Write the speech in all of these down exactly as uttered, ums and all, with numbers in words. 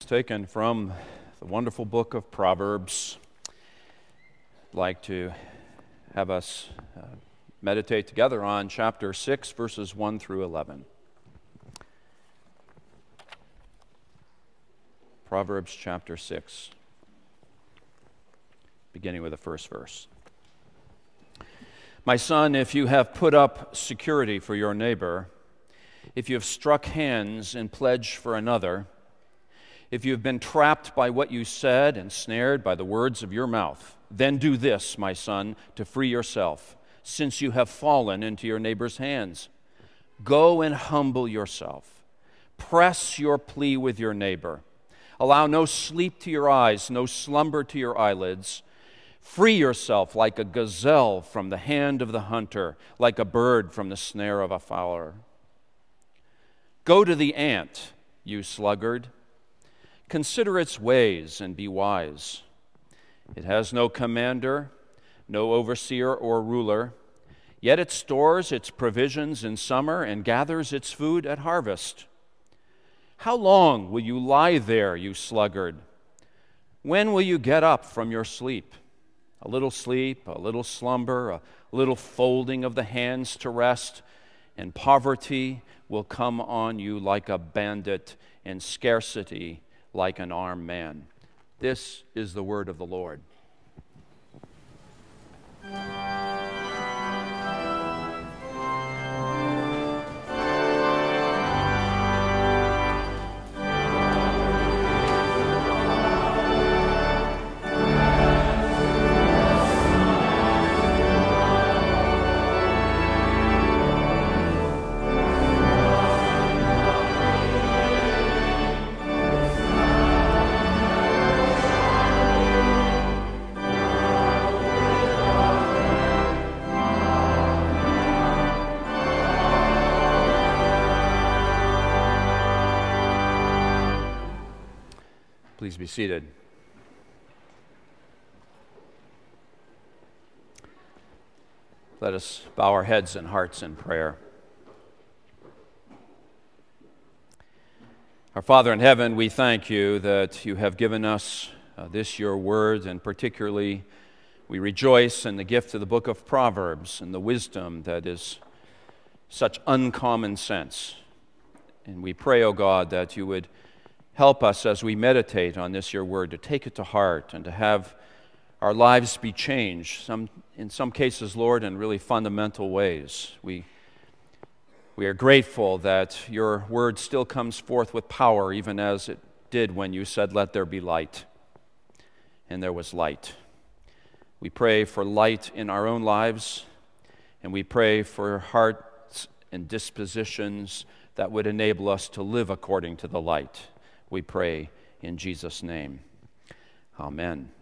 taken from the wonderful book of Proverbs. I'd like to have us uh, meditate together on chapter six, verses one through eleven. Proverbs chapter six, beginning with the first verse. My son, if you have put up security for your neighbor, if you have struck hands in pledge for another, if you have been trapped by what you said and snared by the words of your mouth, then do this, my son, to free yourself, since you have fallen into your neighbor's hands. Go and humble yourself. Press your plea with your neighbor. Allow no sleep to your eyes, no slumber to your eyelids. Free yourself like a gazelle from the hand of the hunter, like a bird from the snare of a fowler. Go to the ant, you sluggard. Consider its ways and be wise. It has no commander, no overseer or ruler, yet it stores its provisions in summer and gathers its food at harvest. How long will you lie there, you sluggard? When will you get up from your sleep? A little sleep, a little slumber, a little folding of the hands to rest, and poverty will come on you like a bandit, and scarcity like an armed man. This is the word of the Lord. Please be seated. Let us bow our heads and hearts in prayer. Our Father in heaven, we thank you that you have given us uh, this your word, and particularly we rejoice in the gift of the book of Proverbs and the wisdom that is such uncommon sense. And we pray, O God, that you would help us as we meditate on this your word to take it to heart and to have our lives be changed, some, in some cases, Lord, in really fundamental ways. We, we are grateful that your word still comes forth with power, even as it did when you said, "Let there be light," and there was light. We pray for light in our own lives, and we pray for hearts and dispositions that would enable us to live according to the light. We pray in Jesus' name. Amen.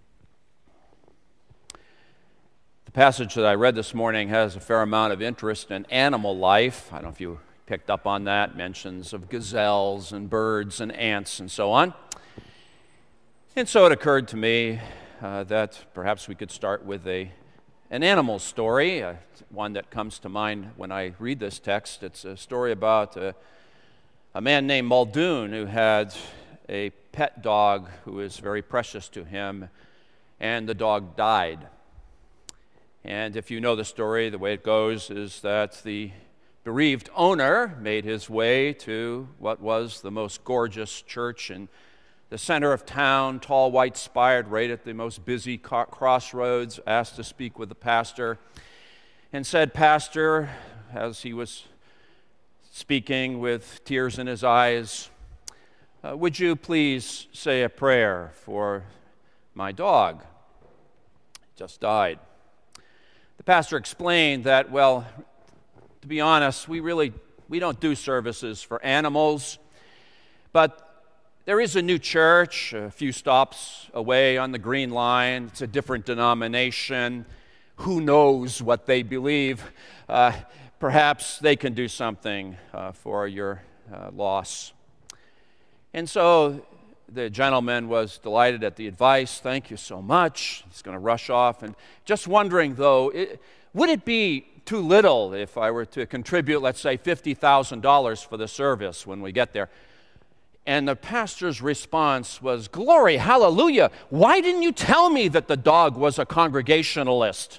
The passage that I read this morning has a fair amount of interest in animal life. I don't know if you picked up on that, mentions of gazelles and birds and ants and so on. And so it occurred to me uh, that perhaps we could start with a an animal story, uh, one that comes to mind when I read this text. It's a story about a A man named Muldoon who had a pet dog who was very precious to him, and the dog died. And if you know the story, the way it goes is that the bereaved owner made his way to what was the most gorgeous church in the center of town, tall, white-spired, right at the most busy crossroads, asked to speak with the pastor, and said, "Pastor," as he was speaking with tears in his eyes, uh, "would you please say a prayer for my dog? Just died." The pastor explained that, well, to be honest, we really, we don't do services for animals, but there is a new church a few stops away on the Green Line. It's a different denomination. Who knows what they believe? Uh, Perhaps they can do something uh, for your uh, loss. And so the gentleman was delighted at the advice. "Thank you so much." He's going to rush off. And just wondering, though, it, would it be too little if I were to contribute, let's say, fifty thousand dollars for the service when we get there? And the pastor's response was, "Glory, hallelujah, why didn't you tell me that the dog was a Congregationalist?"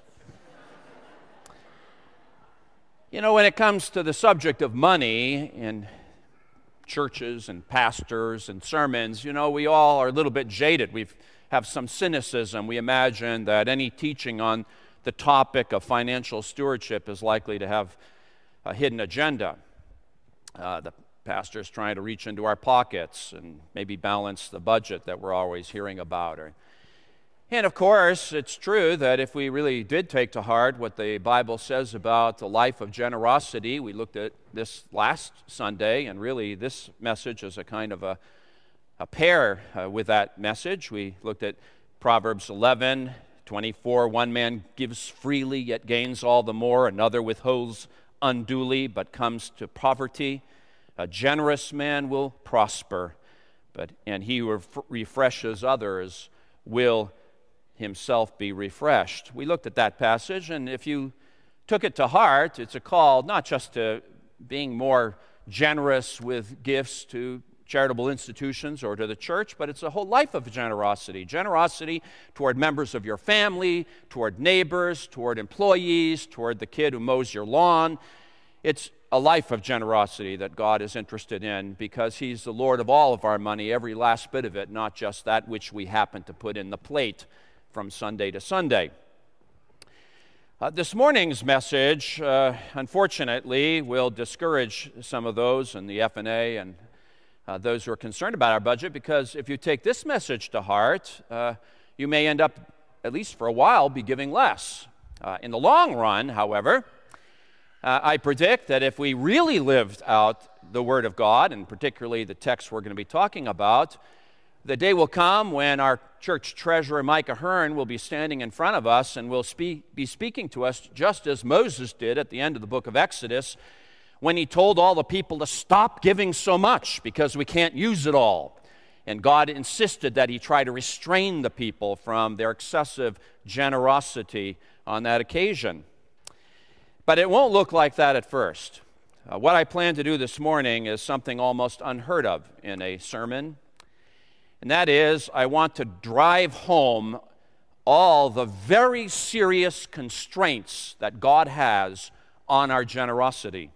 You know, when it comes to the subject of money in churches and pastors and sermons, you know, we all are a little bit jaded. We have some cynicism. We imagine that any teaching on the topic of financial stewardship is likely to have a hidden agenda. Uh, the pastor's trying to reach into our pockets and maybe balance the budget that we're always hearing about. Or, and of course, it's true that if we really did take to heart what the Bible says about the life of generosity, we looked at this last Sunday, and really this message is a kind of a, a pair uh, with that message. We looked at Proverbs eleven twenty-four, one man gives freely yet gains all the more, another withholds unduly but comes to poverty. A generous man will prosper, but and he who ref- refreshes others will himself be refreshed. We looked at that passage, and if you took it to heart, it's a call not just to being more generous with gifts to charitable institutions or to the church, but it's a whole life of generosity. Generosity toward members of your family, toward neighbors, toward employees, toward the kid who mows your lawn. It's a life of generosity that God is interested in because He's the Lord of all of our money, every last bit of it, not just that which we happen to put in the plate from Sunday to Sunday. Uh, this morning's message, uh, unfortunately, will discourage some of those in the F and A and uh, those who are concerned about our budget, because if you take this message to heart, uh, you may end up, at least for a while, be giving less. Uh, in the long run, however, uh, I predict that if we really lived out the Word of God, and particularly the text we're going to be talking about, the day will come when our church treasurer, Micah Hearn, will be standing in front of us and will speak, be speaking to us just as Moses did at the end of the book of Exodus when he told all the people to stop giving so much because we can't use it all. And God insisted that he try to restrain the people from their excessive generosity on that occasion. But it won't look like that at first. Uh, what I plan to do this morning is something almost unheard of in a sermon. And that is, I want to drive home all the very serious constraints that God has on our generosity.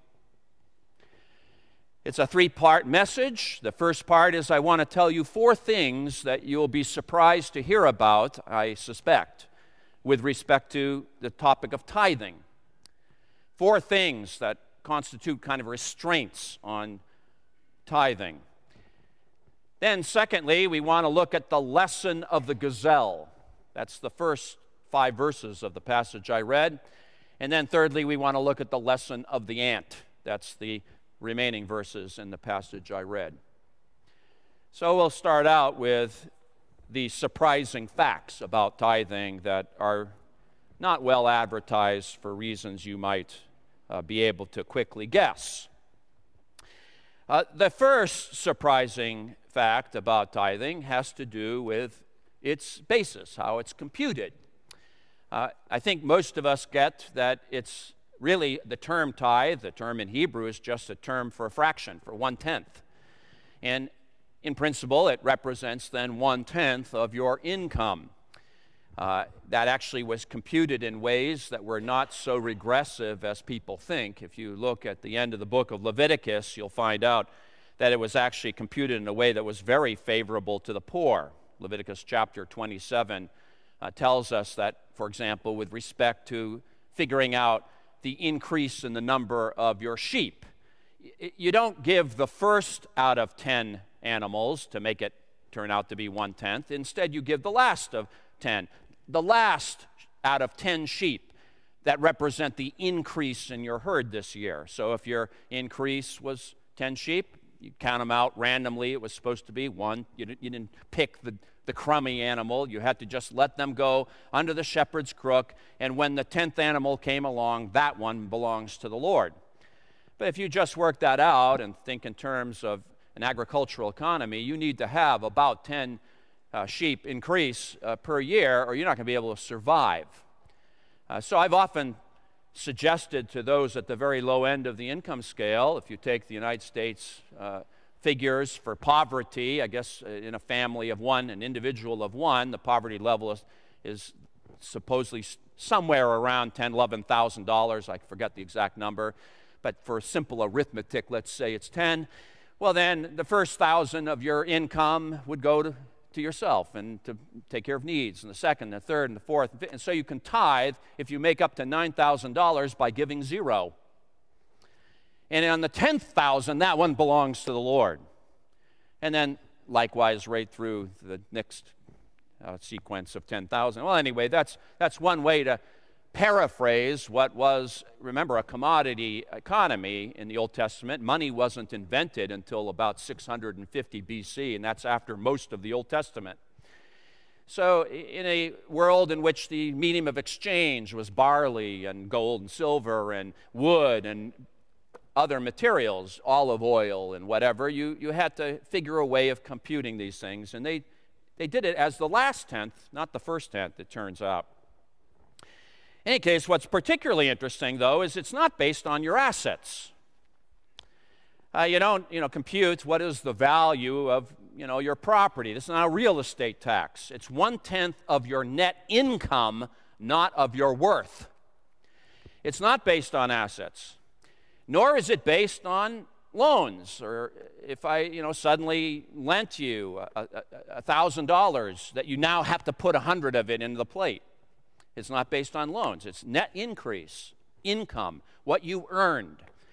It's a three-part message. The first part is I want to tell you four things that you'll be surprised to hear about, I suspect, with respect to the topic of tithing. Four things that constitute kind of restraints on tithing. Then, secondly, we want to look at the lesson of the gazelle. That's the first five verses of the passage I read. And then, thirdly, we want to look at the lesson of the ant. That's the remaining verses in the passage I read. So we'll start out with the surprising facts about tithing that are not well advertised for reasons you might uh, be able to quickly guess. Uh, the first surprising fact about tithing has to do with its basis, how it's computed. Uh, I think most of us get that it's really the term tithe, the term in Hebrew is just a term for a fraction, for one-tenth. And in principle, it represents then one-tenth of your income. Uh, that actually was computed in ways that were not so regressive as people think. If you look at the end of the book of Leviticus, you'll find out that it was actually computed in a way that was very favorable to the poor. Leviticus chapter twenty-seven uh, tells us that, for example, with respect to figuring out the increase in the number of your sheep, you don't give the first out of ten animals to make it turn out to be one-tenth. Instead, you give the last of ten. The last out of ten sheep that represent the increase in your herd this year. So if your increase was ten sheep, you count them out randomly. It was supposed to be one. You didn't, you didn't pick the, the crummy animal. You had to just let them go under the shepherd's crook. And when the tenth animal came along, that one belongs to the Lord. But if you just work that out and think in terms of an agricultural economy, you need to have about ten uh, sheep increase uh, per year, or you're not going to be able to survive. Uh, so I've often suggested to those at the very low end of the income scale, if you take the United States uh, figures for poverty. I guess uh, in a family of one, an individual of one, the poverty level is, is supposedly somewhere around ten thousand dollars, eleven thousand dollars. I forget the exact number. But for simple arithmetic, let's say it's ten. Well, then the first thousand of your income would go to, to yourself and to take care of needs, and the second, the third, and the fourth. And, fifth. And so you can tithe if you make up to nine thousand dollars by giving zero. And on the tenth thousand, that one belongs to the Lord. And then likewise right through the next uh, sequence of ten thousand. Well, anyway, that's, that's one way to paraphrase what was, remember, a commodity economy in the Old Testament. Money wasn't invented until about six hundred fifty B C, and that's after most of the Old Testament. So in a world in which the medium of exchange was barley and gold and silver and wood and other materials, olive oil and whatever, you, you had to figure a way of computing these things, and they, they did it as the last tenth, not the first tenth, it turns out. In any case, what's particularly interesting, though, is it's not based on your assets. Uh, you don't, you know, compute what is the value of, you know, your property. This is not a real estate tax. It's one-tenth of your net income, not of your worth. It's not based on assets, nor is it based on loans. Or if I, you know, suddenly lent you a thousand dollars, that you now have to put a hundred of it into the plate. It's not based on loans. It's net increase, income, what you earned.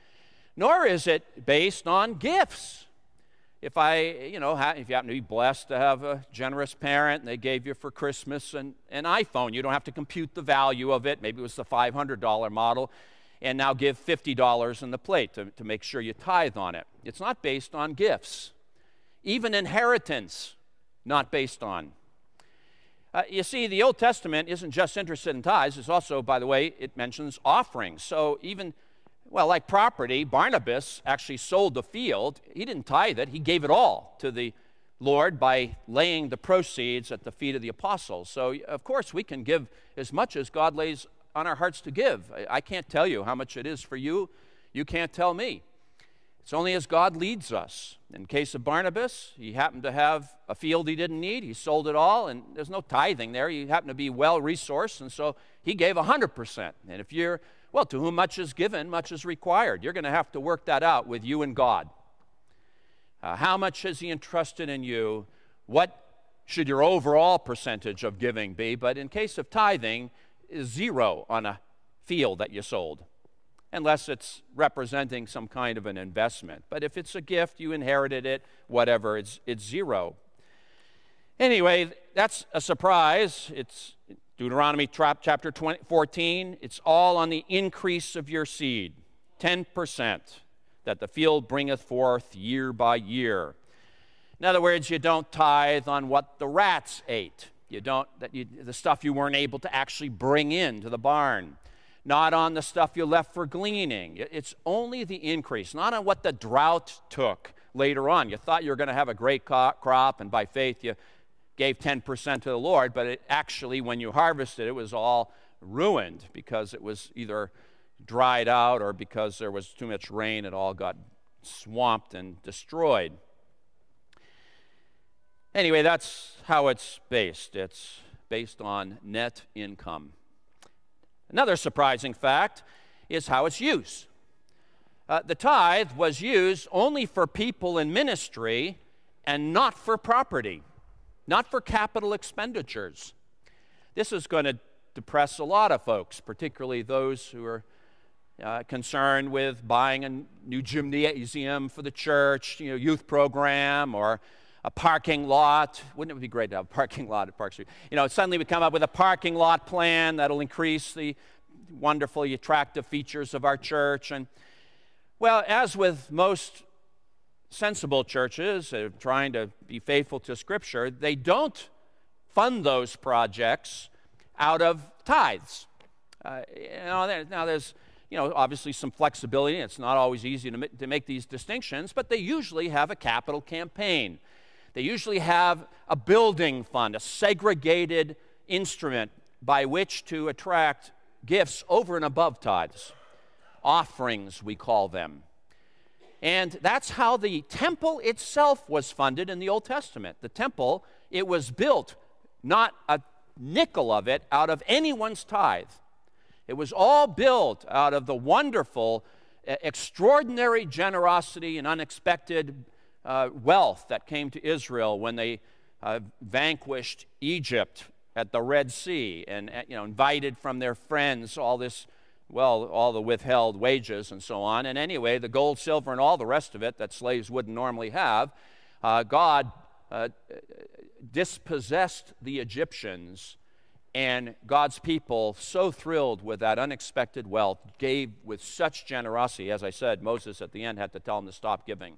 Nor is it based on gifts. If I, you know, ha if you happen to be blessed to have a generous parent and they gave you for Christmas an, an iPhone, you don't have to compute the value of it. Maybe it was the five hundred dollar model, and now give fifty dollars in the plate to, to make sure you tithe on it. It's not based on gifts. Even inheritance, not based on. Uh, you see, the Old Testament isn't just interested in tithes. It's also, by the way, it mentions offerings. So even, well, like property, Barnabas actually sold the field. He didn't tithe it. He gave it all to the Lord by laying the proceeds at the feet of the apostles. So, of course, we can give as much as God lays on our hearts to give. I, I can't tell you how much it is for you. You can't tell me. It's only as God leads us. In the case of Barnabas, he happened to have a field he didn't need. He sold it all, and there's no tithing there. He happened to be well-resourced, and so he gave one hundred percent. And if you're, well, to whom much is given, much is required. You're going to have to work that out with you and God. Uh, how much has he entrusted in you? What should your overall percentage of giving be? But in case of tithing, is zero on a field that you sold, unless it's representing some kind of an investment. But if it's a gift, you inherited it, whatever, it's, it's zero. Anyway, that's a surprise. It's Deuteronomy chapter fourteen. It's all on the increase of your seed, ten percent, that the field bringeth forth year by year. In other words, you don't tithe on what the rats ate. You don't, that you, the stuff you weren't able to actually bring into the barn. Not on the stuff you left for gleaning. It's only the increase, not on what the drought took later on. You thought you were going to have a great crop, and by faith you gave ten percent to the Lord, but it actually, when you harvested, it was all ruined because it was either dried out or because there was too much rain, it all got swamped and destroyed. Anyway, that's how it's based. It's based on net income. Another surprising fact is how it's used. Uh, the tithe was used only for people in ministry and not for property, not for capital expenditures. This is going to depress a lot of folks, particularly those who are uh, concerned with buying a new gymnasium for the church, you know, youth program, or a parking lot. Wouldn't it be great to have a parking lot at Park Street? You know, suddenly we come up with a parking lot plan that'll increase the wonderfully attractive features of our church. And, well, as with most sensible churches uh, trying to be faithful to Scripture, they don't fund those projects out of tithes. Uh, you know, there, now there's, you know, obviously some flexibility. It's not always easy to, to make these distinctions, but they usually have a capital campaign. They usually have a building fund, a segregated instrument by which to attract gifts over and above tithes. Offerings, we call them. And that's how the temple itself was funded in the Old Testament. The temple, it was built, not a nickel of it, out of anyone's tithe. It was all built out of the wonderful, extraordinary generosity and unexpected uh, wealth that came to Israel when they uh, vanquished Egypt at the Red Sea and, you know, invited from their friends all this, well, all the withheld wages and so on. And anyway, the gold, silver, and all the rest of it that slaves wouldn't normally have, uh, God uh, dispossessed the Egyptians, and God's people, so thrilled with that unexpected wealth, gave with such generosity. As I said, Moses at the end had to tell them to stop giving.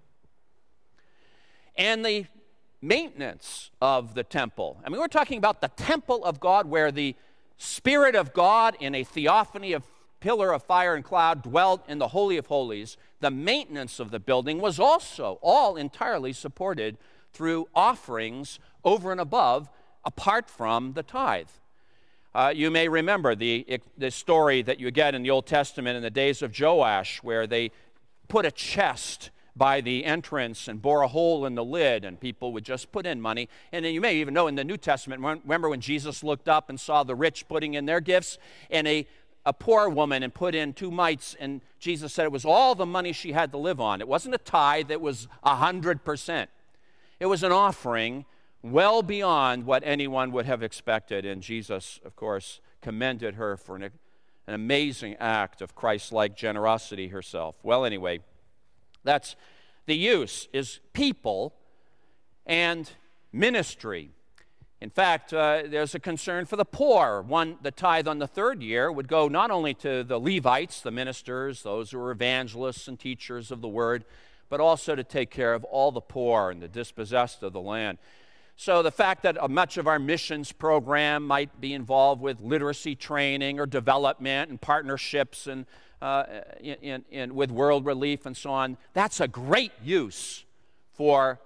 And the maintenance of the temple. I mean, we're talking about the temple of God, where the Spirit of God in a theophany of pillar of fire and cloud dwelt in the Holy of Holies. The maintenance of the building was also all entirely supported through offerings over and above, apart from the tithe. Uh, you may remember the, the story that you get in the Old Testament in the days of Joash, where they put a chest by the entrance and bore a hole in the lid, and people would just put in money. And then you may even know in the New Testament, remember when Jesus looked up and saw the rich putting in their gifts, and a, a poor woman and put in two mites, and Jesus said it was all the money she had to live on. It wasn't a tithe, it was a hundred percent. It was an offering well beyond what anyone would have expected, and Jesus, of course, commended her for an, an amazing act of Christ-like generosity herself. Well, anyway, that's the use is people and ministry. In fact, uh, there's a concern for the poor. One, the tithe on the third year would go not only to the Levites, the ministers, those who are evangelists and teachers of the word, but also to take care of all the poor and the dispossessed of the land. So the fact that uh, much of our missions program might be involved with literacy training or development and partnerships and uh, in, in, in, with World Relief and so on, that's a great use for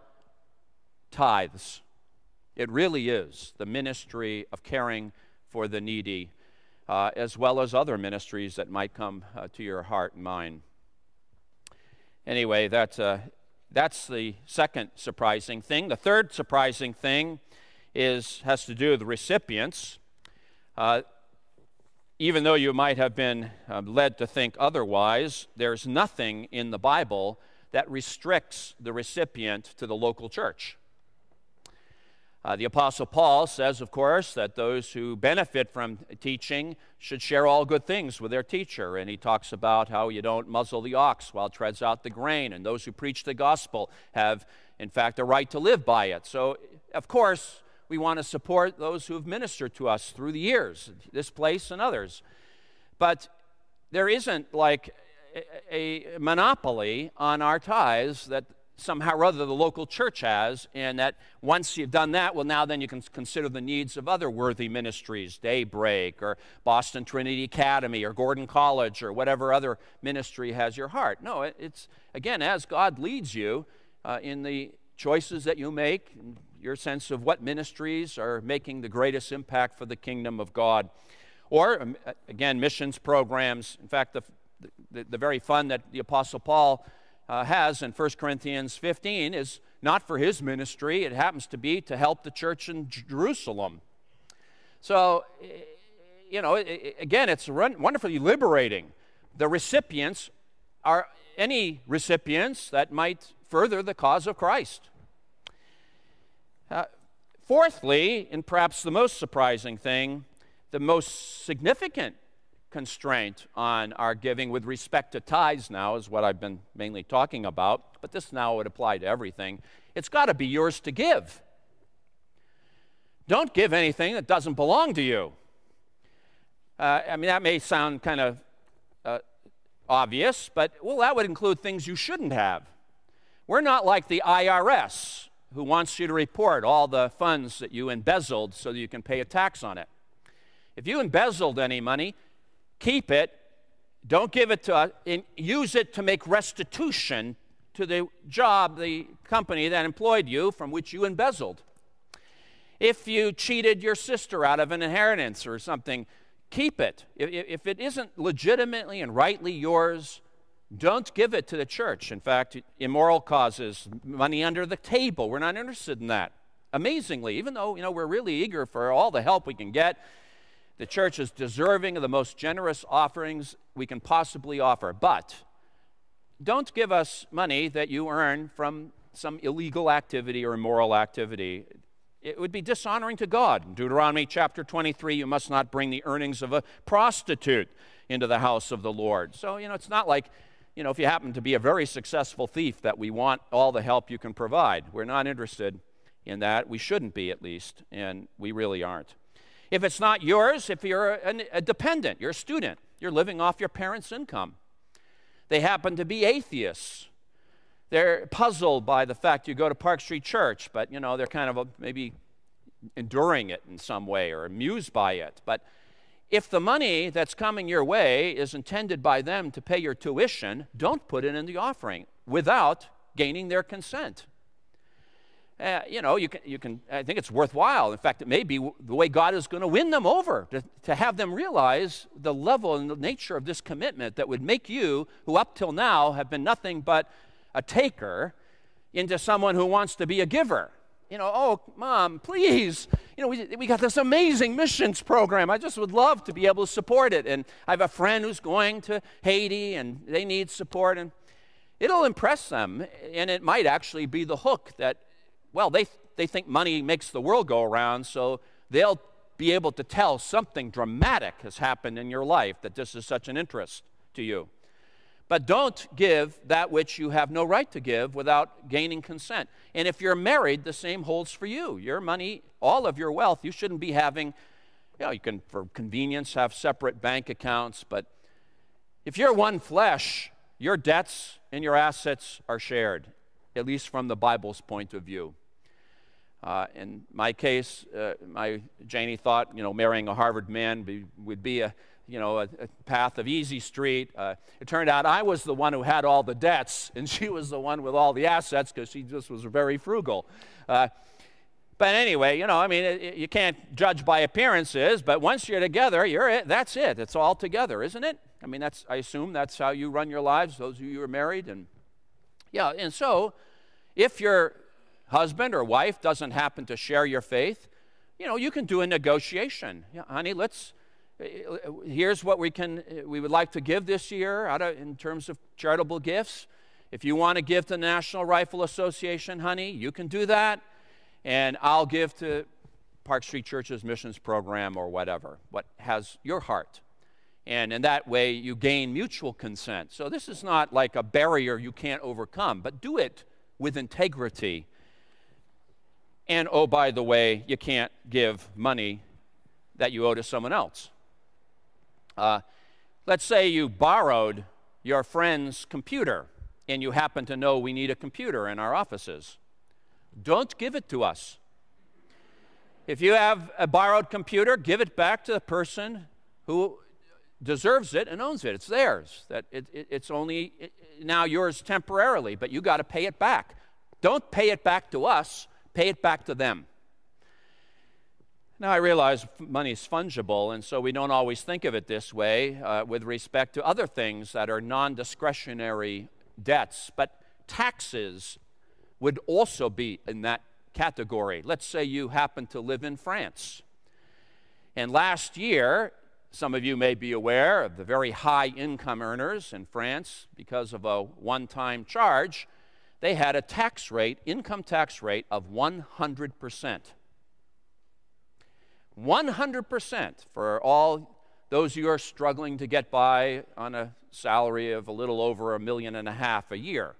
tithes. It really is the ministry of caring for the needy, uh, as well as other ministries that might come uh, to your heart and mind. Anyway, that's, uh, that's the second surprising thing. The third surprising thing is, has to do with the recipients. Uh, even though you might have been uh, led to think otherwise, there's nothing in the Bible that restricts the recipient to the local church. Uh, the Apostle Paul says, of course, that those who benefit from teaching should share all good things with their teacher. And he talks about how you don't muzzle the ox while it treads out the grain. And those who preach the gospel have, in fact, a right to live by it. So, of course, we want to support those who have ministered to us through the years, this place and others. But there isn't like a, a monopoly on our tithes that somehow or other the local church has, and that once you've done that, well, now then you can consider the needs of other worthy ministries, Daybreak or Boston Trinity Academy or Gordon College or whatever other ministry has your heart. No, it's, again, as God leads you uh, in the choices that you make, your sense of what ministries are making the greatest impact for the kingdom of God. Or, again, missions programs. In fact, the, the, the very fund that the Apostle Paul Uh, has in First Corinthians fifteen is not for his ministry. It happens to be to help the church in Jerusalem. So, you know, again, it's wonderfully liberating. The recipients are any recipients that might further the cause of Christ. Uh, fourthly, and perhaps the most surprising thing, the most significant constraint on our giving with respect to tithes now is what I've been mainly talking about, but this now would apply to everything. It's got to be yours to give. Don't give anything that doesn't belong to you. Uh, I mean, that may sound kind of uh, obvious, but, well, that would include things you shouldn't have. We're not like the I R S, who wants you to report all the funds that you embezzled so that you can pay a tax on it. If you embezzled any money, keep it, don't give it to us, and use it to make restitution to the job, the company that employed you from which you embezzled. If you cheated your sister out of an inheritance or something, keep it. If, if it isn't legitimately and rightly yours, Don't give it to the church. In fact, immoral causes, money under the table, we're not interested in that. Amazingly, even though, you know, we're really eager for all the help we can get, the church is deserving of the most generous offerings we can possibly offer. But don't give us money that you earn from some illegal activity or immoral activity. It would be dishonoring to God. In Deuteronomy chapter twenty-three, you must not bring the earnings of a prostitute into the house of the Lord. So, you know, it's not like, you know, if you happen to be a very successful thief that we want all the help you can provide. We're not interested in that. We shouldn't be, at least, and we really aren't. If it's not yours, if you're a, a dependent, you're a student, you're living off your parents' income. They happen to be atheists. They're puzzled by the fact you go to Park Street Church, but, you know, they're kind of a, maybe enduring it in some way or amused by it. But if the money that's coming your way is intended by them to pay your tuition, don't put it in the offering without gaining their consent. Uh, you know, you can, you can, I think it's worthwhile. In fact, it may be w- the way God is going to win them over, to, to have them realize the level and the nature of this commitment that would make you, who up till now have been nothing but a taker, into someone who wants to be a giver. You know, oh, Mom, please, you know, we, we got this amazing missions program. I just would love to be able to support it. And I have a friend who's going to Haiti, and they need support. And it'll impress them, and it might actually be the hook that, well, they, they think money makes the world go around, so they'll be able to tell something dramatic has happened in your life that this is such an interest to you. But don't give that which you have no right to give without gaining consent. And if you're married, the same holds for you. Your money, all of your wealth, you shouldn't be having, you know, you can, for convenience, have separate bank accounts, but if you're one flesh, your debts and your assets are shared, at least from the Bible's point of view. Uh, in my case, uh, my Janie thought, you know, marrying a Harvard man be, would be a, you know, a, a path of easy street. Uh, it turned out I was the one who had all the debts, and she was the one with all the assets because she just was very frugal. Uh, but anyway, you know, I mean, it, it, you can't judge by appearances, but once you're together, you're it. That's it. It's all together, isn't it? I mean, that's, I assume that's how you run your lives, those of you who are married. And yeah, and so if your husband or wife doesn't happen to share your faith, you know, you can do a negotiation. Yeah, honey, let's, here's what we can, we would like to give this year out of, in terms of charitable gifts. If you want to give to the National Rifle Association, honey, you can do that. And I'll give to Park Street Church's missions program or whatever, what has your heart. And in that way, you gain mutual consent. So this is not like a barrier you can't overcome, but do it with integrity. And, oh, by the way, you can't give money that you owe to someone else. Uh, let's say you borrowed your friend's computer, and you happen to know we need a computer in our offices. Don't give it to us. If you have a borrowed computer, give it back to the person who deserves it and owns it. It's theirs. That it, it, it's only it, now yours temporarily, but you got to pay it back. Don't pay it back to us. Pay it back to them. Now, I realize money is fungible, and so we don't always think of it this way uh, with respect to other things that are non-discretionary debts, but taxes would also be in that category. Let's say you happen to live in France. And last year, some of you may be aware of the very high income earners in France because of a one-time charge. They had a tax rate, income tax rate of one hundred percent. one hundred percent for all those of you who are struggling to get by on a salary of a little over a million and a half a year.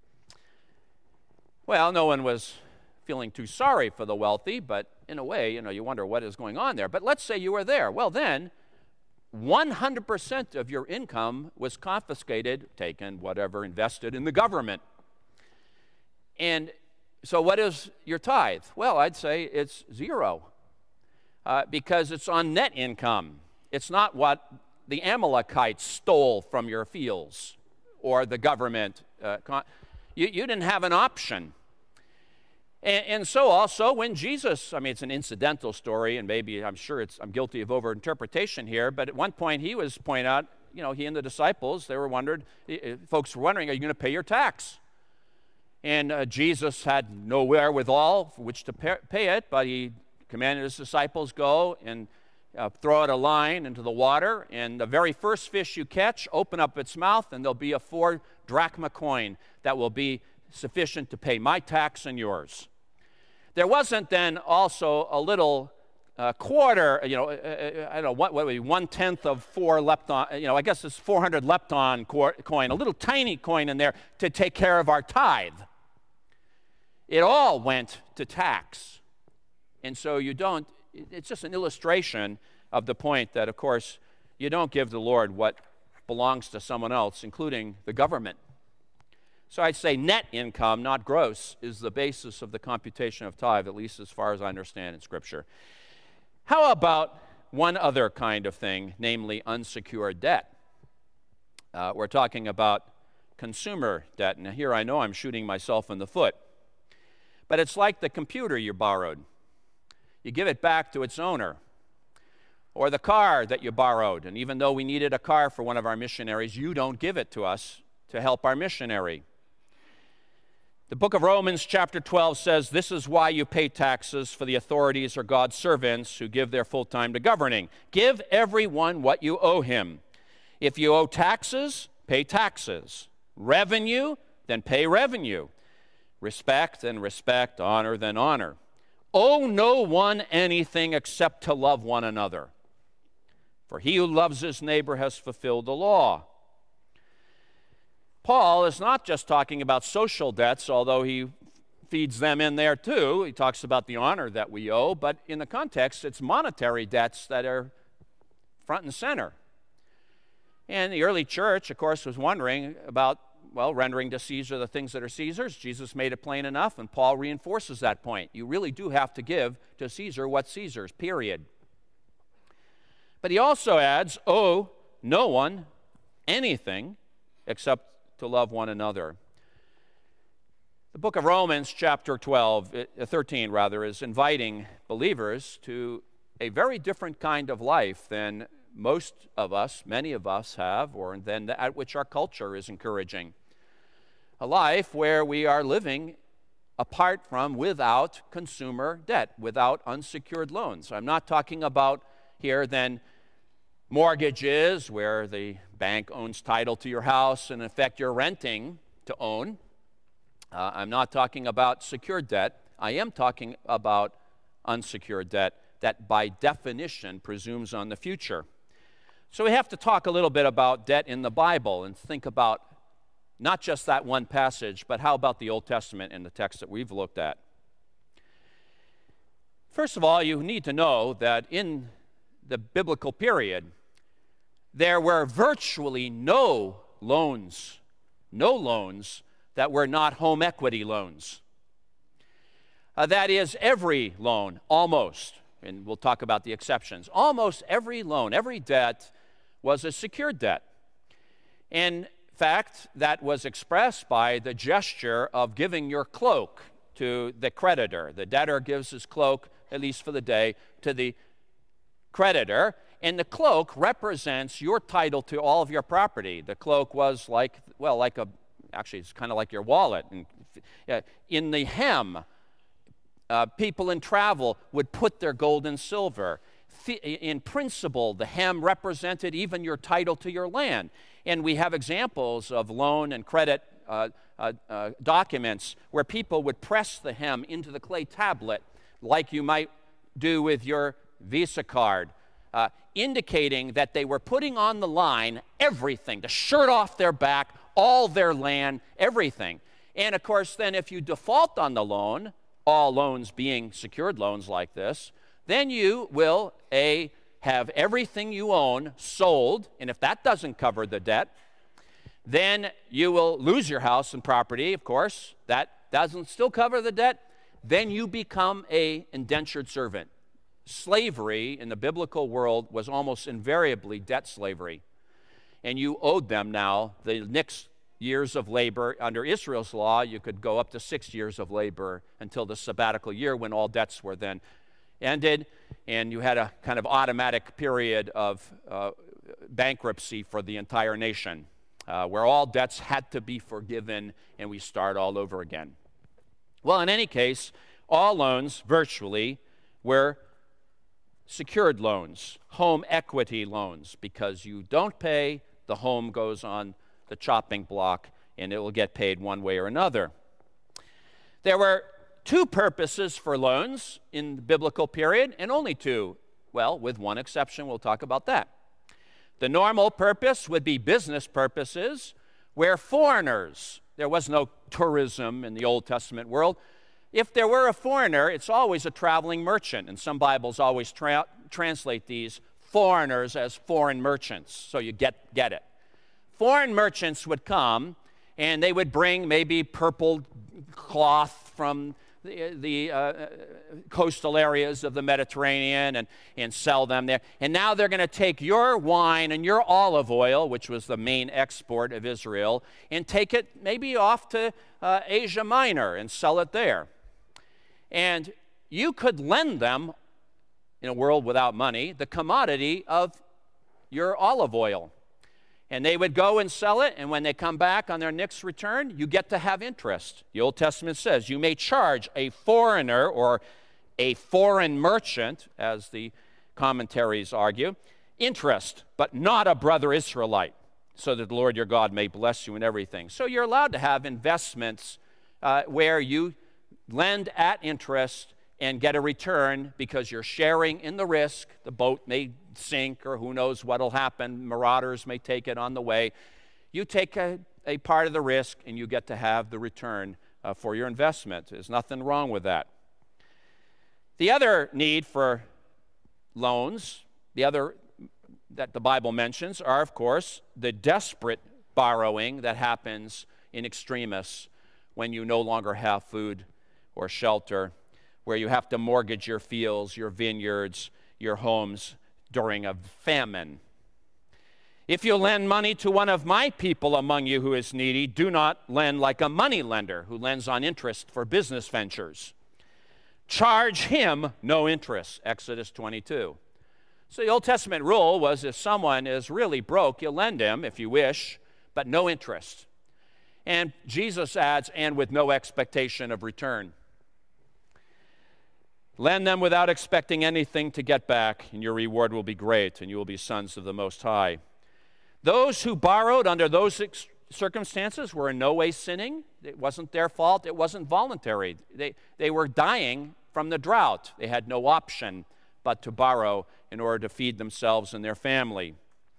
Well, no one was feeling too sorry for the wealthy, but in a way, you know, you wonder what is going on there. But let's say you were there. Well, then, one hundred percent of your income was confiscated, taken, whatever, invested in the government. And so what is your tithe? Well, I'd say it's zero uh, because it's on net income. It's not what the Amalekites stole from your fields or the government. Uh, con- you, you didn't have an option. And, and so also when Jesus, I mean, it's an incidental story, and maybe I'm sure it's, I'm guilty of overinterpretation here, but at one point he was pointing out, you know, he and the disciples, they were wondered, folks were wondering, are you going to pay your tax? And uh, Jesus had no wherewithal for which to pay it, but he commanded his disciples, go and uh, throw out a line into the water, and the very first fish you catch, open up its mouth, and there'll be a four drachma coin that will be sufficient to pay my tax and yours. There wasn't then also a little uh, quarter, you know, uh, I don't know, what, what would be one-tenth of four lepton, you know, I guess it's four hundred lepton coin, a little tiny coin in there to take care of our tithe. It all went to tax. And so you don't, it's just an illustration of the point that, of course, you don't give the Lord what belongs to someone else, including the government. So I'd say net income, not gross, is the basis of the computation of tithe, at least as far as I understand in Scripture. How about one other kind of thing, namely unsecured debt? Uh, we're talking about consumer debt. Now here I know I'm shooting myself in the foot. But it's like the computer you borrowed. You give it back to its owner. Or the car that you borrowed. And even though we needed a car for one of our missionaries, you don't give it to us to help our missionary. The book of Romans chapter twelve says, this is why you pay taxes, for the authorities are God's servants who give their full time to governing. Give everyone what you owe him. If you owe taxes, pay taxes. Revenue, then pay revenue. Respect, then respect. Honor, then honor. Owe no one anything except to love one another. For he who loves his neighbor has fulfilled the law. Paul is not just talking about social debts, although he feeds them in there too. He talks about the honor that we owe, but in the context, it's monetary debts that are front and center. And the early church, of course, was wondering about, well, rendering to Caesar the things that are Caesar's. Jesus made it plain enough, and Paul reinforces that point. You really do have to give to Caesar what's Caesar's, period. But he also adds, owe no one anything except to love one another. The book of Romans, chapter twelve, thirteen rather, is inviting believers to a very different kind of life than most of us, many of us have, or than the, at which our culture is encouraging. A life where we are living apart from, without consumer debt, without unsecured loans. I'm not talking about here then mortgages where the bank owns title to your house and in effect you're renting to own. Uh, I'm not talking about secured debt. I am talking about unsecured debt that by definition presumes on the future. So we have to talk a little bit about debt in the Bible and think about not just that one passage, but how about the Old Testament and the text that we've looked at. First of all, you need to know that in the biblical period, there were virtually no loans, no loans that were not home equity loans. Uh, that is, every loan, almost, and we'll talk about the exceptions, almost every loan, every debt was a secured debt. In fact, that was expressed by the gesture of giving your cloak to the creditor. The debtor gives his cloak, at least for the day, to the creditor, and the cloak represents your title to all of your property. The cloak was like, well, like a, actually it's kind of like your wallet. And, uh, in the hem, uh, people in travel would put their gold and silver. In principle, the hem represented even your title to your land. And we have examples of loan and credit uh, uh, uh, documents where people would press the hem into the clay tablet like you might do with your Visa card, uh, indicating that they were putting on the line everything, the shirt off their back, all their land, everything. And of course, then if you default on the loan, all loans being secured loans like this, then you will, A, have everything you own sold, and if that doesn't cover the debt, then you will lose your house and property, of course. That doesn't still cover the debt. Then you become an indentured servant. Slavery in the biblical world was almost invariably debt slavery. And you owed them now the next years of labor. Under Israel's law, you could go up to six years of labor until the sabbatical year when all debts were then ended, and you had a kind of automatic period of uh, bankruptcy for the entire nation, uh, where all debts had to be forgiven and we start all over again. Well, in any case, all loans virtually were secured loans, home equity loans, because you don't pay, the home goes on the chopping block and it will get paid one way or another. There were two purposes for loans in the biblical period, and only two. Well, with one exception, we'll talk about that. The normal purpose would be business purposes, where foreigners, there was no tourism in the Old Testament world. If there were a foreigner, it's always a traveling merchant, and some Bibles always tra translate these foreigners as foreign merchants, so you get, get it. Foreign merchants would come, and they would bring maybe purple cloth from the, the uh, coastal areas of the Mediterranean and, and sell them there. And now they're going to take your wine and your olive oil, which was the main export of Israel, and take it maybe off to uh, Asia Minor and sell it there. And you could lend them, in a world without money, the commodity of your olive oil. And they would go and sell it, and when they come back on their next return, you get to have interest. The Old Testament says you may charge a foreigner or a foreign merchant, as the commentaries argue, interest, but not a brother Israelite, so that the Lord your God may bless you in everything. So you're allowed to have investments uh, where you lend at interest and get a return because you're sharing in the risk. The boat may sink, or who knows what will happen. Marauders may take it on the way. You take a, a part of the risk and you get to have the return uh, for your investment. There's nothing wrong with that. The other need for loans, the other that the Bible mentions, are of course the desperate borrowing that happens in extremis when you no longer have food or shelter, where you have to mortgage your fields, your vineyards, your homes during a famine. If you lend money to one of my people among you who is needy, do not lend like a money lender who lends on interest for business ventures. Charge him no interest, Exodus twenty-two. So the Old Testament rule was if someone is really broke, you lend him if you wish, but no interest. And Jesus adds, and with no expectation of return. Lend them without expecting anything to get back, and your reward will be great, and you will be sons of the Most High. Those who borrowed under those circumstances were in no way sinning. It wasn't their fault. It wasn't voluntary. They, they were dying from the drought. They had no option but to borrow in order to feed themselves and their family.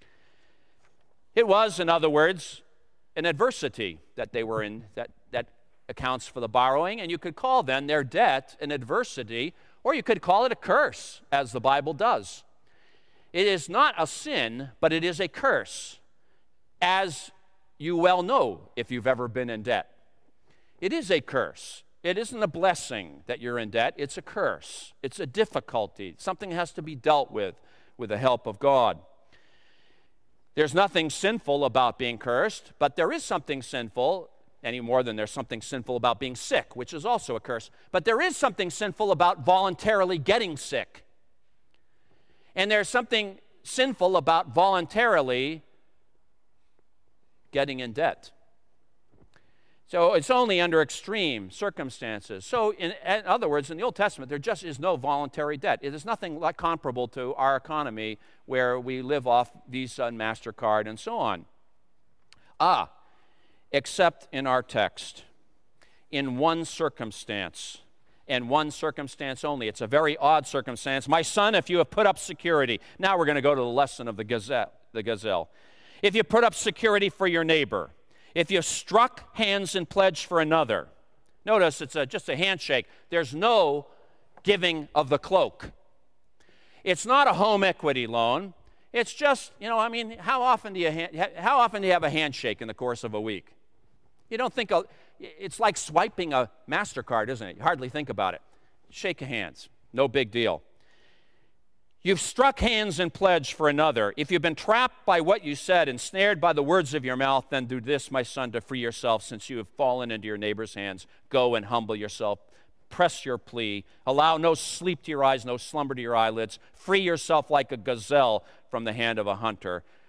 It was, in other words, an adversity that they were in that, that accounts for the borrowing, and you could call then their debt an adversity, or you could call it a curse, as the Bible does. It is not a sin, but it is a curse, as you well know if you've ever been in debt. It is a curse. It isn't a blessing that you're in debt. It's a curse. It's a difficulty. Something has to be dealt with with the help of God. There's nothing sinful about being cursed, but there is something sinful any more than there's something sinful about being sick, which is also a curse. But there is something sinful about voluntarily getting sick. And there's something sinful about voluntarily getting in debt. So it's only under extreme circumstances. So in, in other words, in the Old Testament, there just is no voluntary debt. It is nothing like comparable to our economy where we live off Visa and MasterCard and so on. Ah, except in our text, in one circumstance, and one circumstance only. It's a very odd circumstance. My son, if you have put up security, now we're going to go to the lesson of the gazelle, the gazelle. If you put up security for your neighbor, if you struck hands in pledge for another, notice it's a, just a handshake. There's no giving of the cloak. It's not a home equity loan. It's just, you know, I mean, how often do you, how often do you have a handshake in the course of a week? You don't think, of, it's like swiping a MasterCard, isn't it? You hardly think about it. Shake hands, no big deal. You've struck hands in pledge for another. If you've been trapped by what you said and snared by the words of your mouth, then do this, my son, to free yourself, since you have fallen into your neighbor's hands. Go and humble yourself. Press your plea. Allow no sleep to your eyes, no slumber to your eyelids. Free yourself like a gazelle from the hand of a hunter.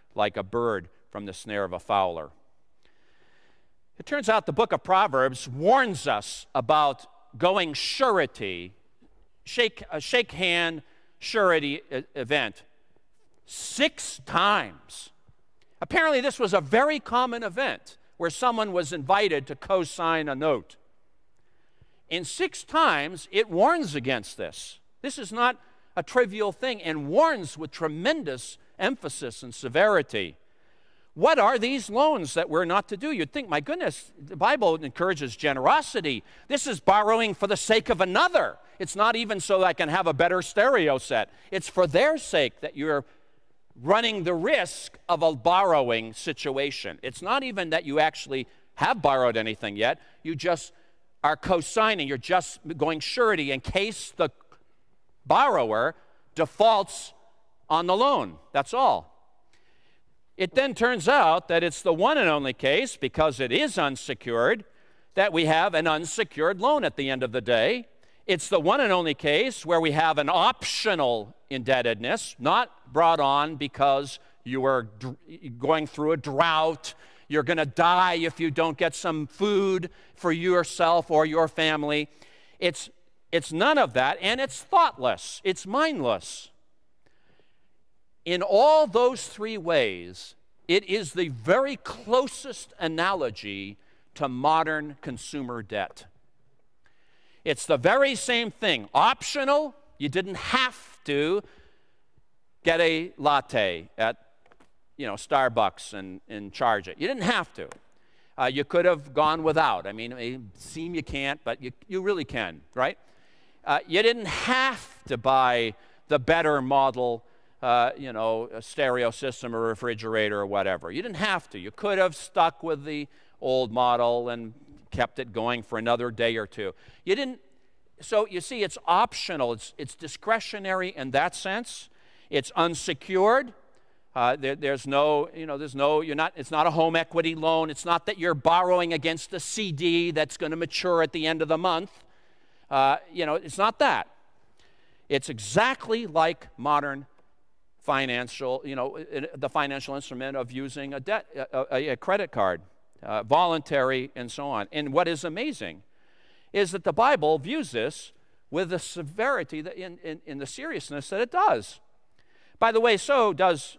like a bird from the snare of a fowler. It turns out the book of Proverbs warns us about going surety, shake, a shake hand surety event six times. Apparently this was a very common event where someone was invited to co-sign a note. And six times it warns against this. This is not a trivial thing, and warns with tremendous emphasis and severity. What are these loans that we're not to do? You'd think, my goodness, the Bible encourages generosity. This is borrowing for the sake of another. It's not even so that I can have a better stereo set. It's for their sake that you're running the risk of a borrowing situation. It's not even that you actually have borrowed anything yet. You just are co-signing. You're just going surety in case the borrower defaults on the loan. That's all. It then turns out that it's the one and only case, because it is unsecured, that we have an unsecured loan at the end of the day. It's the one and only case where we have an optional indebtedness, not brought on because you are going through a drought, you're going to die if you don't get some food for yourself or your family. It's, it's none of that, and it's thoughtless, it's mindless. In all those three ways, it is the very closest analogy to modern consumer debt. It's the very same thing. Optional, you didn't have to get a latte at, you know, Starbucks and, and charge it. You didn't have to. Uh, you could have gone without. I mean, it may seem you can't, but you, you really can, right? Uh, you didn't have to buy the better model, uh, you know, a stereo system or refrigerator or whatever. You didn't have to. You could have stuck with the old model and kept it going for another day or two. You didn't. So you see, it's optional. It's, it's discretionary in that sense. It's unsecured. Uh, there, there's no, you know, there's no, you're not, it's not a home equity loan. It's not that you're borrowing against a C D that's going to mature at the end of the month. Uh, you know, it's not that. It's exactly like modern financial, you know, the financial instrument of using a debt, a, a credit card, uh, voluntary, and so on. And what is amazing is that the Bible views this with the severity, that in, in, in the seriousness that it does. By the way, so does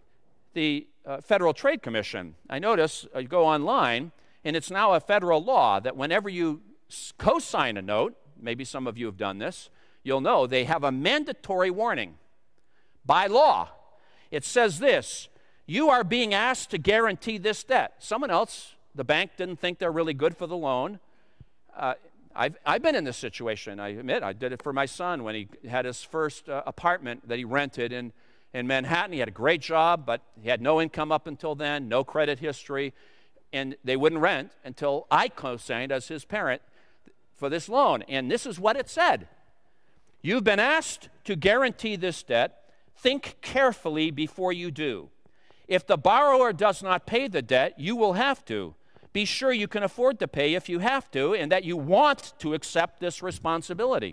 the uh, Federal Trade Commission. I notice uh, you go online, and it's now a federal law that whenever you co-sign a note, maybe some of you have done this, you'll know they have a mandatory warning by law. It says this: you are being asked to guarantee this debt. Someone else, the bank didn't think they're really good for the loan. Uh, I've, I've been in this situation, I admit. I did it for my son when he had his first uh, apartment that he rented in in Manhattan. He had a great job, but he had no income up until then, no credit history, and they wouldn't rent until I co-signed as his parent for this loan. And this is what it said: you've been asked to guarantee this debt. Think carefully before you do. If the borrower does not pay the debt, you will have to. Be sure you can afford to pay if you have to, and that you want to accept this responsibility.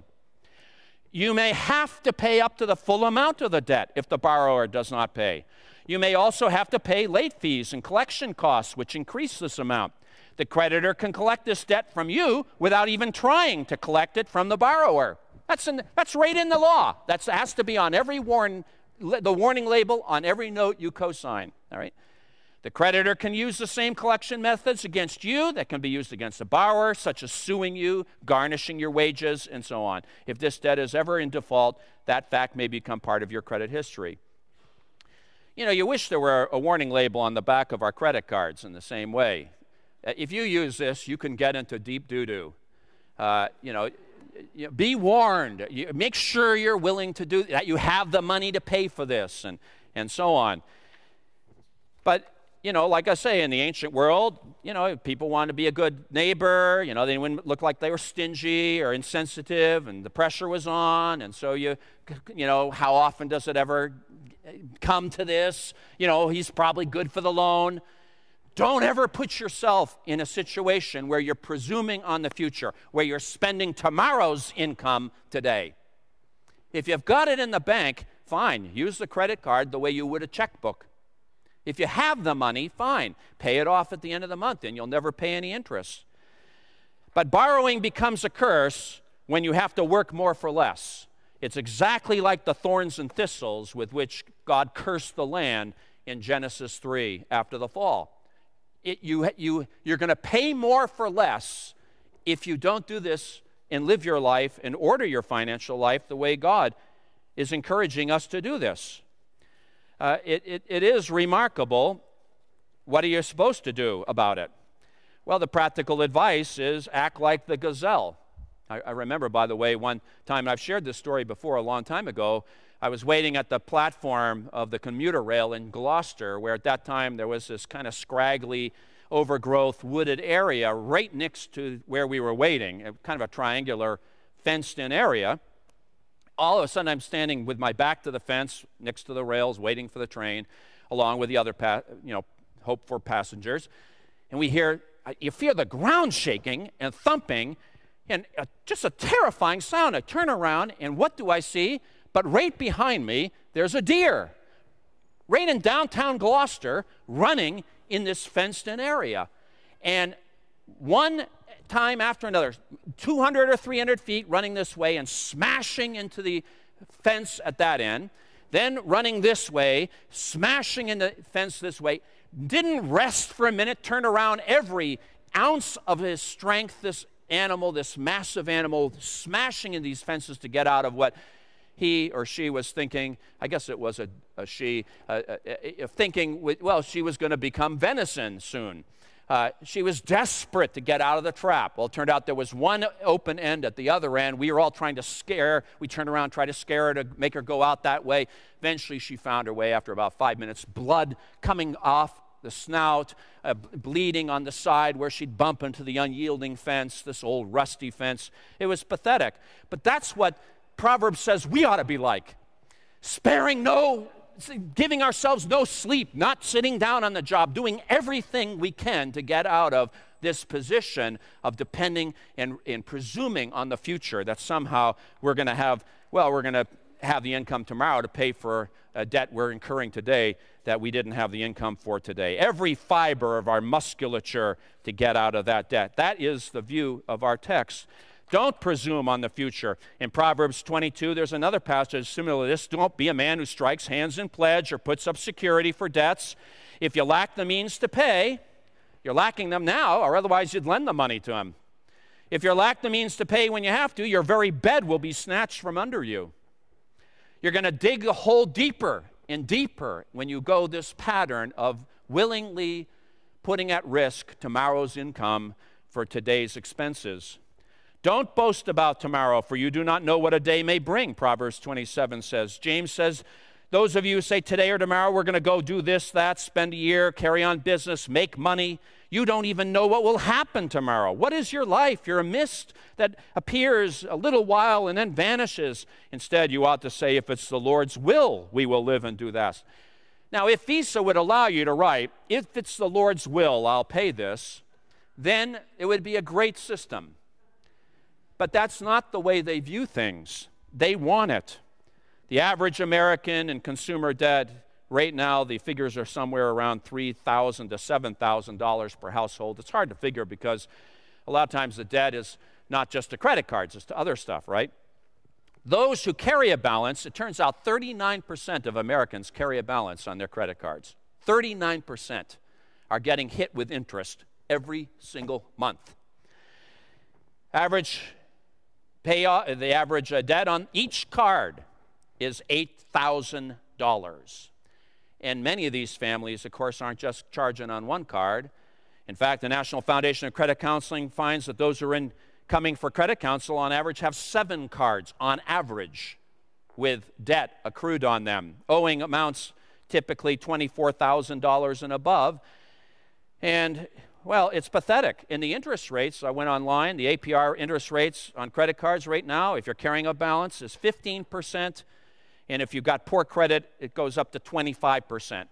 You may have to pay up to the full amount of the debt if the borrower does not pay. You may also have to pay late fees and collection costs, which increase this amount. The creditor can collect this debt from you without even trying to collect it from the borrower. That's, in, that's right in the law. That has to be on every warn, the warning label on every note you co-sign. All right? The creditor can use the same collection methods against you that can be used against the borrower, such as suing you, garnishing your wages, and so on. If this debt is ever in default, that fact may become part of your credit history. You know, you wish there were a warning label on the back of our credit cards in the same way. If you use this, you can get into deep doo-doo. Uh, you know, you know, be warned. You, make sure you're willing to do that. You have the money to pay for this, and, and so on. But you know, like I say, in the ancient world, you know, people wanted to be a good neighbor. You know, they wouldn't look like they were stingy or insensitive, and the pressure was on. And so you, you know, how often does it ever come to this? You know, he's probably good for the loan. Don't ever put yourself in a situation where you're presuming on the future, where you're spending tomorrow's income today. If you've got it in the bank, fine, use the credit card the way you would a checkbook. If you have the money, fine. Pay it off at the end of the month, and you'll never pay any interest. But borrowing becomes a curse when you have to work more for less. It's exactly like the thorns and thistles with which God cursed the land in Genesis three after the fall. It, you, you, you're going to pay more for less if you don't do this and live your life and order your financial life the way God is encouraging us to do this. Uh, it, it, it is remarkable. What are you supposed to do about it? Well, the practical advice is act like the gazelle. I, I remember, by the way, one time, and I've shared this story before a long time ago, I was waiting at the platform of the commuter rail in Gloucester, where at that time there was this kind of scraggly, overgrowth, wooded area right next to where we were waiting, kind of a triangular, fenced-in area. All of a sudden, I'm standing with my back to the fence, next to the rails, waiting for the train, along with the other, pa you know, hoped-for passengers. And we hear, you feel the ground shaking and thumping, and uh, just a terrifying sound. I turn around, and what do I see? But right behind me, there's a deer, right in downtown Gloucester, running in this fenced-in area. And one time after another, two hundred or three hundred feet running this way and smashing into the fence at that end, then running this way, smashing in the fence this way, didn't rest for a minute, turned around, every ounce of his strength, this animal, this massive animal, smashing in these fences to get out of what he or she was thinking. I guess it was a, a she, uh, uh, uh, thinking, well, she was going to become venison soon. Uh, she was desperate to get out of the trap. Well, it turned out there was one open end at the other end. We were all trying to scare. We turned around, tried to scare her to make her go out that way. Eventually, she found her way after about five minutes, blood coming off the snout, uh, bleeding on the side where she'd bump into the unyielding fence, this old rusty fence. It was pathetic. But that's what Proverbs says we ought to be like. Sparing no, giving ourselves no sleep, not sitting down on the job, doing everything we can to get out of this position of depending and, and presuming on the future that somehow we're going to have, well, we're going to have the income tomorrow to pay for a debt we're incurring today that we didn't have the income for today. Every fiber of our musculature to get out of that debt. That is the view of our text. Don't presume on the future. In Proverbs twenty-two, there's another passage similar to this. Don't be a man who strikes hands in pledge or puts up security for debts. If you lack the means to pay, you're lacking them now, or otherwise you'd lend the money to him. If you lack the means to pay when you have to, your very bed will be snatched from under you. You're going to dig the hole deeper and deeper when you go this pattern of willingly putting at risk tomorrow's income for today's expenses. Don't boast about tomorrow, for you do not know what a day may bring, Proverbs twenty-seven says. James says, those of you who say today or tomorrow we're going to go do this, that, spend a year, carry on business, make money, you don't even know what will happen tomorrow. What is your life? You're a mist that appears a little while and then vanishes. Instead, you ought to say, if it's the Lord's will, we will live and do that. Now, if Visa would allow you to write, if it's the Lord's will, I'll pay this, then it would be a great system. But that's not the way they view things. They want it. The average American in consumer debt, right now, the figures are somewhere around three thousand dollars to seven thousand dollars per household. It's hard to figure because a lot of times the debt is not just to credit cards, it's to other stuff, right? Those who carry a balance, it turns out thirty-nine percent of Americans carry a balance on their credit cards. thirty-nine percent are getting hit with interest every single month. Average pay, the average uh, debt on each card is eight thousand dollars. And many of these families, of course, aren't just charging on one card. In fact, the National Foundation of Credit Counseling finds that those who are in, coming for credit counsel on average have seven cards on average with debt accrued on them, owing amounts typically twenty-four thousand dollars and above. And well, it's pathetic. In the interest rates, I went online, the A P R interest rates on credit cards right now, if you're carrying a balance, is fifteen percent. And if you've got poor credit, it goes up to twenty-five percent.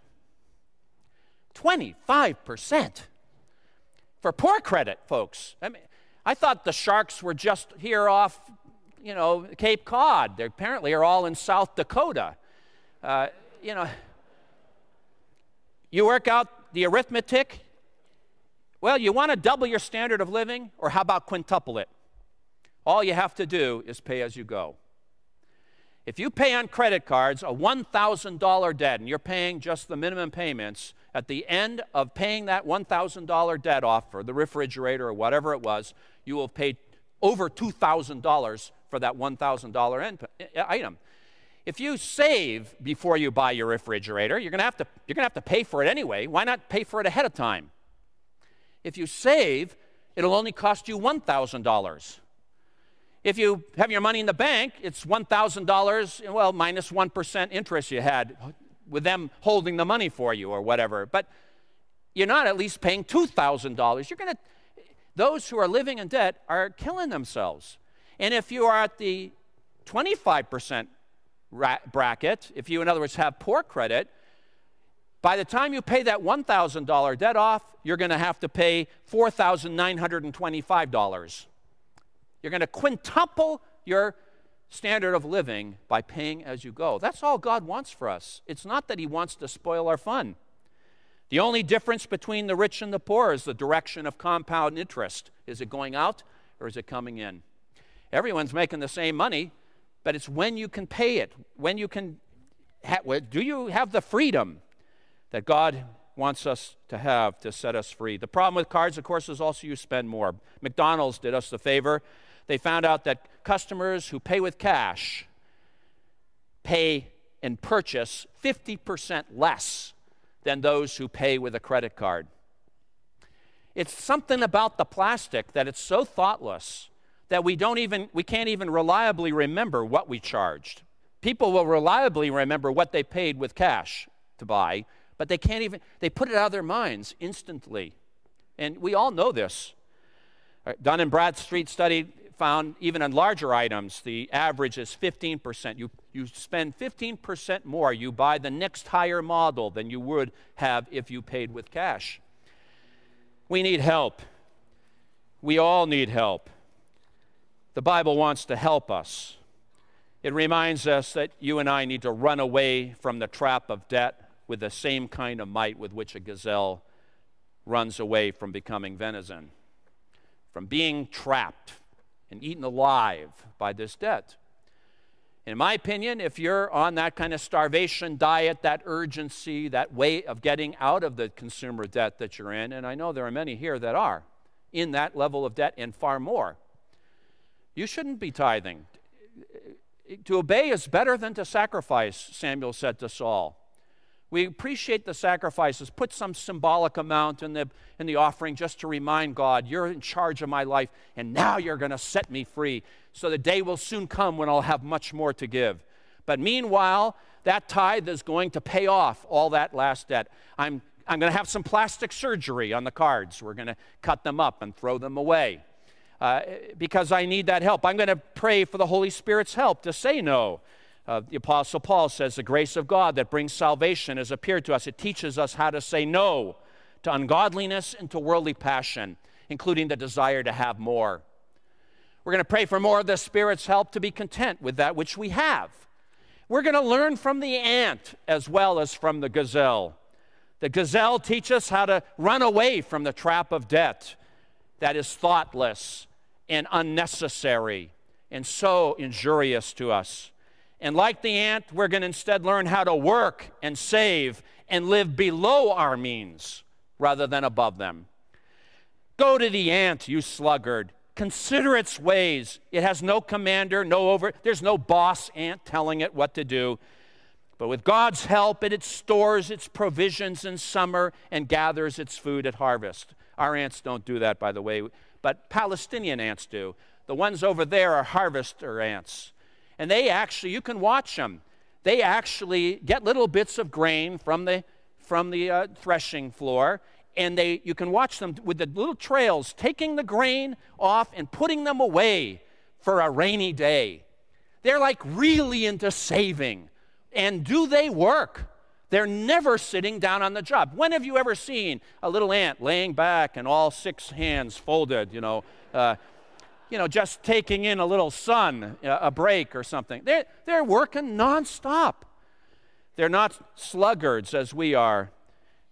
twenty-five percent for poor credit, folks. I mean, I thought the sharks were just here off, you know, Cape Cod. They apparently are all in South Dakota. Uh, you know, You work out the arithmetic. Well, you want to double your standard of living, or how about quintuple it? All you have to do is pay as you go. If you pay on credit cards a one thousand dollar debt and you're paying just the minimum payments, at the end of paying that one thousand dollar debt off for the refrigerator or whatever it was, you will pay over two thousand dollars for that one thousand dollar item. If you save before you buy your refrigerator, you're going to have to, you're going to have to pay for it anyway. Why not pay for it ahead of time? If you save, it'll only cost you one thousand dollars. If you have your money in the bank, it's one thousand dollars, well, minus one percent interest you had with them holding the money for you or whatever. But you're not at least paying two thousand dollars. You're going to, those who are living in debt are killing themselves. And if you are at the twenty-five percent bracket, if you, in other words, have poor credit, by the time you pay that one thousand dollar debt off, you're going to have to pay four thousand nine hundred twenty-five dollars. You're going to quintuple your standard of living by paying as you go. That's all God wants for us. It's not that he wants to spoil our fun. The only difference between the rich and the poor is the direction of compound interest. Is it going out or is it coming in? Everyone's making the same money, but it's when you can pay it, when you can, ha- do you have the freedom that God wants us to have to set us free? The problem with cards, of course, is also you spend more. McDonald's did us the favor. They found out that customers who pay with cash pay and purchase fifty percent less than those who pay with a credit card. It's something about the plastic that it's so thoughtless that we don't even, we can't even reliably remember what we charged. People will reliably remember what they paid with cash to buy, but they can't even, they put it out of their minds instantly. And we all know this. Dun and Bradstreet study found even on larger items, the average is fifteen percent. You, you spend fifteen percent more. You buy the next higher model than you would have if you paid with cash. We need help. We all need help. The Bible wants to help us. It reminds us that you and I need to run away from the trap of debt with the same kind of might with which a gazelle runs away from becoming venison, from being trapped and eaten alive by this debt. In my opinion, if you're on that kind of starvation diet, that urgency, that way of getting out of the consumer debt that you're in, and I know there are many here that are in that level of debt and far more, you shouldn't be tithing. To obey is better than to sacrifice, Samuel said to Saul. We appreciate the sacrifices. Put some symbolic amount in the, in the offering just to remind God, you're in charge of my life, and now you're going to set me free. So the day will soon come when I'll have much more to give. But meanwhile, that tithe is going to pay off all that last debt. I'm, I'm going to have some plastic surgery on the cards. We're going to cut them up and throw them away uh, because I need that help. I'm going to pray for the Holy Spirit's help to say no. Uh, the Apostle Paul says the grace of God that brings salvation has appeared to us. It teaches us how to say no to ungodliness and to worldly passion, including the desire to have more. We're going to pray for more of the Spirit's help to be content with that which we have. We're going to learn from the ant as well as from the gazelle. The gazelle teaches us how to run away from the trap of debt that is thoughtless and unnecessary and so injurious to us. And like the ant, we're going to instead learn how to work and save and live below our means rather than above them. Go to the ant, you sluggard. Consider its ways. It has no commander, no over. There's no boss ant telling it what to do. But with God's help, it, it stores its provisions in summer and gathers its food at harvest. Our ants don't do that, by the way, but Palestinian ants do. The ones over there are harvester ants. And they actually, you can watch them. They actually get little bits of grain from the, from the uh, threshing floor, and they, you can watch them with the little trails taking the grain off and putting them away for a rainy day. They're like really into saving. And do they work? They're never sitting down on the job. When have you ever seen a little ant laying back and all six hands folded, you know, uh, you know, just taking in a little sun, a break or something? They're, they're working nonstop. They're not sluggards as we are.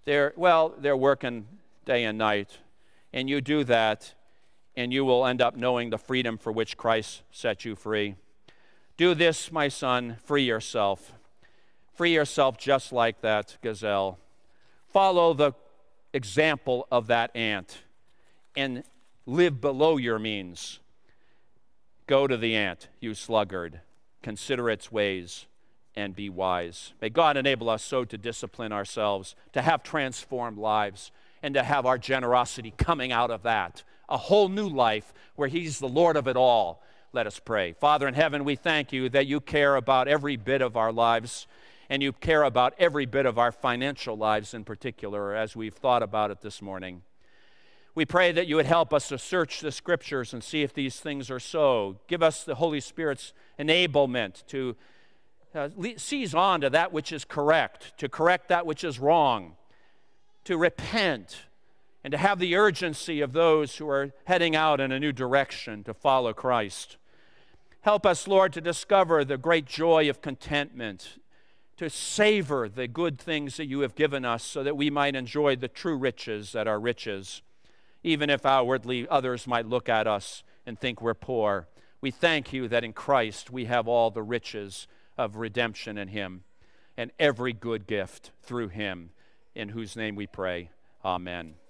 They're, well, they're working day and night. And you do that, and you will end up knowing the freedom for which Christ set you free. Do this, my son, free yourself. Free yourself just like that gazelle. Follow the example of that ant and live below your means. Go to the ant, you sluggard. Consider its ways and be wise. May God enable us so to discipline ourselves, to have transformed lives, and to have our generosity coming out of that. A whole new life where He's the Lord of it all. Let us pray. Father in heaven, we thank You that You care about every bit of our lives, and You care about every bit of our financial lives in particular, as we've thought about it this morning. We pray that You would help us to search the Scriptures and see if these things are so. Give us the Holy Spirit's enablement to uh, seize on to that which is correct, to correct that which is wrong, to repent, and to have the urgency of those who are heading out in a new direction to follow Christ. Help us, Lord, to discover the great joy of contentment, to savor the good things that You have given us so that we might enjoy the true riches that are riches, even if outwardly others might look at us and think we're poor. We thank You that in Christ we have all the riches of redemption in Him and every good gift through Him, in whose name we pray. Amen.